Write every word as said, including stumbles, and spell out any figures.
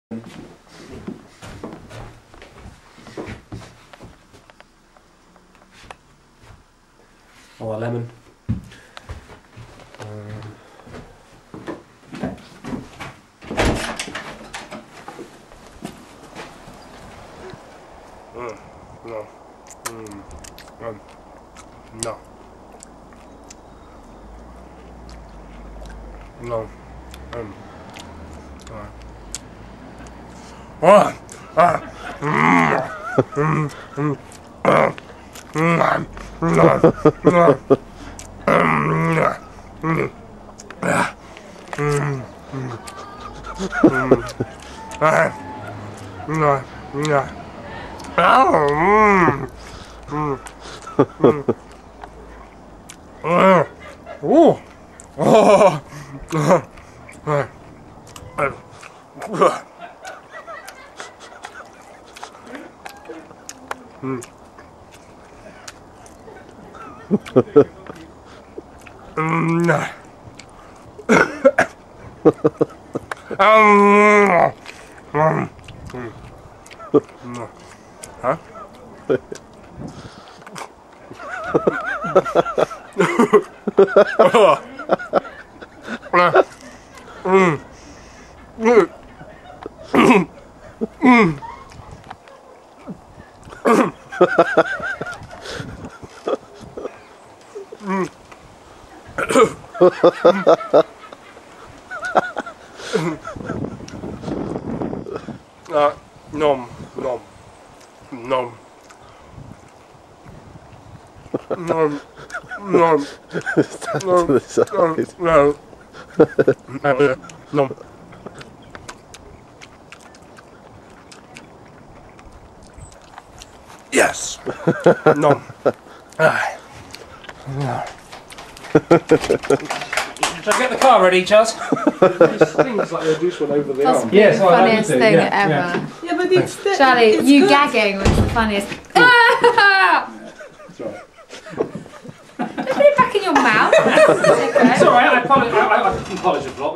Or a lemon. Um, mm, no. Mm, um, no. No. Um. Uh. Ah. Ah. Mm. Mm. Mm. Ah. Mm. No. No. Um. Mm. Ah. Mm. Mm. Mm. Ah. No. No. Ah. Mm. Mm. Mm. Ah. Oh. Oh. Ah. Ah. Ah. Mm. Mm. Um. Um. Mm. Huh? Mm. Mm. Mm. Uh, nom, nom, nom, nom, nom, Stand to the side. no, no, nom. Yes, nom. Ah. No. Shall I get the car ready, Chaz? It stings like a juice one over the That's arm. the Yes, well, I like funniest to do, thing yeah, ever. yeah. Yeah, but it's the, Charlie, it's you good. gagging was the funniest. Ah! That's right. Don't put it back in your mouth. It's alright, I, apolo- I, I, I can polish a vlog.